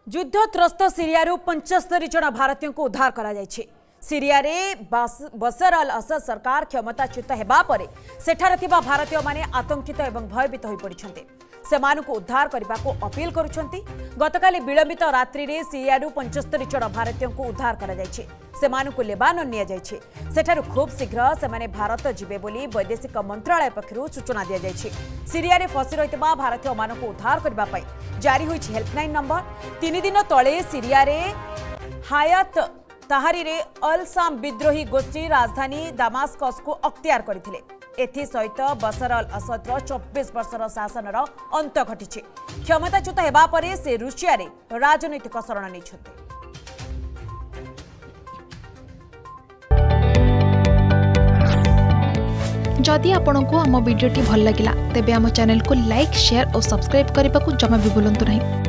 युद्धत्रस्त सीरियारू 75 जन भारतीयों को उद्धार करा जायछि। सीरिया रे बशर अल असद सरकार क्षमताच्युत हेबा परे सेठारे थिबा भारतीय माने आतंकित एवं भयभीत होई पड़िछन्ते। सेमानुको उद्धार करबा को अपील करूछन्ति। गतकाली विलंबित रात्रि रे सीरियारू 75 जन भारतीयों को उद्धार करा जायछि। सेमानुको लेबानन निया जायछि। सेठारू खूब शीघ्र सेमाने भारत जिबे बोली वैदेशिक मंत्रालय पक्षरु सूचना दिया जायछि। सीरिया रे फसी रहितबा भारतीय मानको उद्धार करबा पई जारी होइछि हेल्पलाइन नंबर। 3 दिन तळे सीरिया रे हायत ताहारी रे अल साम विद्रोही गोष्ठी राजधानी दामास्कस को अख्तियार करथिले। एथि सहित बशर अल असदर 24 वर्षर शासनर अंत घटिछि। क्षमताच्युत हेबा परे से रुसिया रे राजनैतिक शरण नेछन्ते। जदि आपंक आम भिडी भल लगा तेब आम चैनल को लाइक शेयर और सब्सक्राइब करने को जमा भी भूलु नहीं।